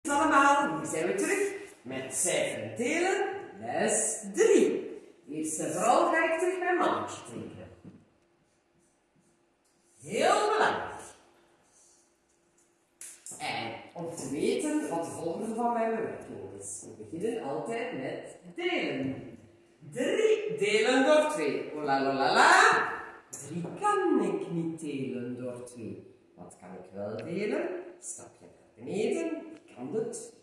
Allemaal, hier zijn we terug met cijferen delen, les 3. Eerst en vooral ga ik terug mijn mannetje tekenen. Heel belangrijk. En om te weten wat de volgende van mijn werkwoord is. We beginnen altijd met delen. 3 delen door 2. Oh la la la la. 3 kan ik niet delen door 2. Wat kan ik wel delen? Stapje naar beneden. Ik kan het.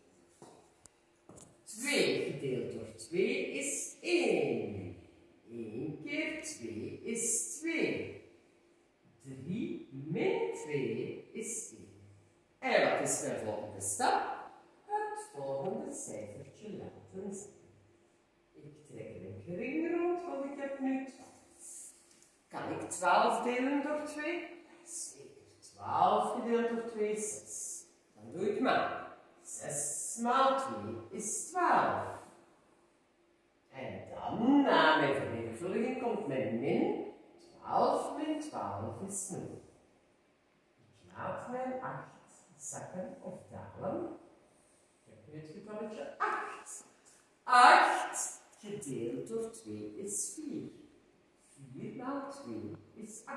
2 gedeeld door 2 is 1. 1 keer 2 is 2. 3 min 2 is 1. En wat is mijn volgende stap? Het volgende cijfertje laten zetten. Ik trek een kring rond, want ik heb nu 12. Kan ik 12 delen door 2? Zeker. 12 gedeeld door 2 is 6. Dan doe ik maar. 6 maal 2 is 12. En dan, na mijn vermenigvuldiging, komt mijn min. 12 min 12 is 0. Ik laat mijn 8 zakken of dalen. Ik heb nu het getalletje 8. 8 gedeeld door 2 is 4. 4 maal 2 is 8.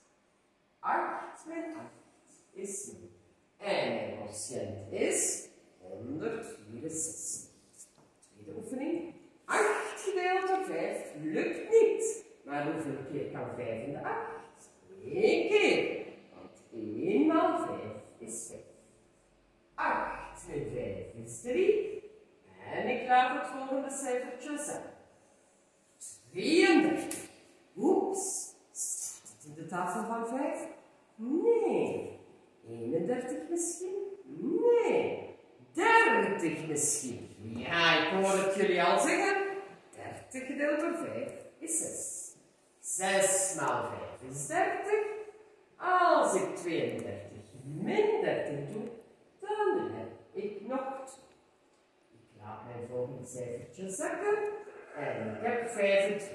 8 min 8 is 0. En mijn quotient is 164. Tweede oefening. 8 gedeeld door 5 lukt niet. Maar hoeveel keer kan 5 in de 8? 1 keer. Want 1 maal 5 is 5. 8 min 5 is 3. En ik laat het volgende cijfertje zijn. 32. Oeps. Staat het in de tafel van 5? Nee. 31 misschien? Nee. 30 misschien? Ja, ik hoor het jullie al zeggen. 30 gedeeld door 5 is 6. 6 maal 5 is 30. Als ik 32 min 30 doe, dan heb ik nog 2. Ik laat mijn volgende cijfertje zakken. En ik heb 25.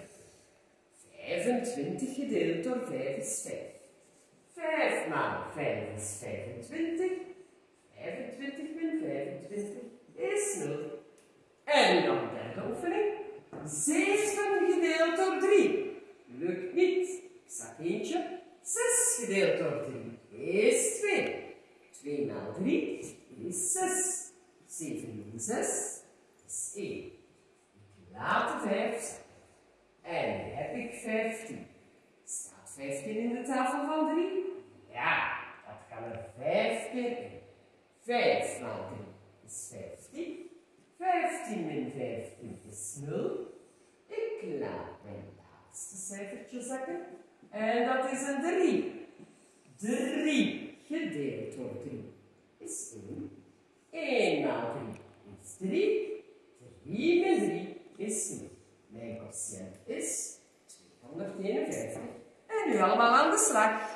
25 gedeeld door 5 is 5. 5 maal 5 is 25. 25 min 25 is 0. En nu nog een derde oefening. 7 gedeeld door 3. Lukt niet. Ik zak eentje. 6 gedeeld door 3 is 2. 2 maal 3 is 6. 7 min 6 is 1. Ik laat de 5 zakken. En nu heb ik 15. Staat 15 in de tafel van 3? Ja, dat kan er 5 keer in. 5 maal 3 is 15. 15 min 15 is 0. Ik laat mijn laatste cijfertje zakken. En dat is een 3. 3 gedeeld door 3 is 1. 1 maal 3 is 3. 3 min 3 is 0. Mijn quotient is 251. En nu allemaal aan de slag.